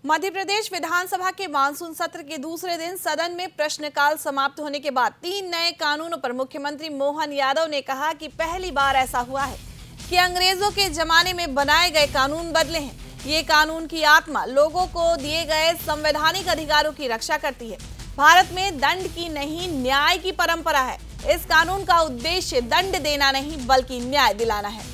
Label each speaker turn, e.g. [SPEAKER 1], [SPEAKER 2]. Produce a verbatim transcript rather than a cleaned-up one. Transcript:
[SPEAKER 1] मध्य प्रदेश विधानसभा के मानसून सत्र के दूसरे दिन सदन में प्रश्नकाल समाप्त होने के बाद तीन नए कानूनों पर मुख्यमंत्री मोहन यादव ने कहा कि पहली बार ऐसा हुआ है कि अंग्रेजों के जमाने में बनाए गए कानून बदले हैं। ये कानून की आत्मा लोगों को दिए गए संवैधानिक अधिकारों की रक्षा करती है। भारत में दंड की नहीं, न्याय की परंपरा है। इस कानून का उद्देश्य दंड देना नहीं बल्कि न्याय दिलाना है।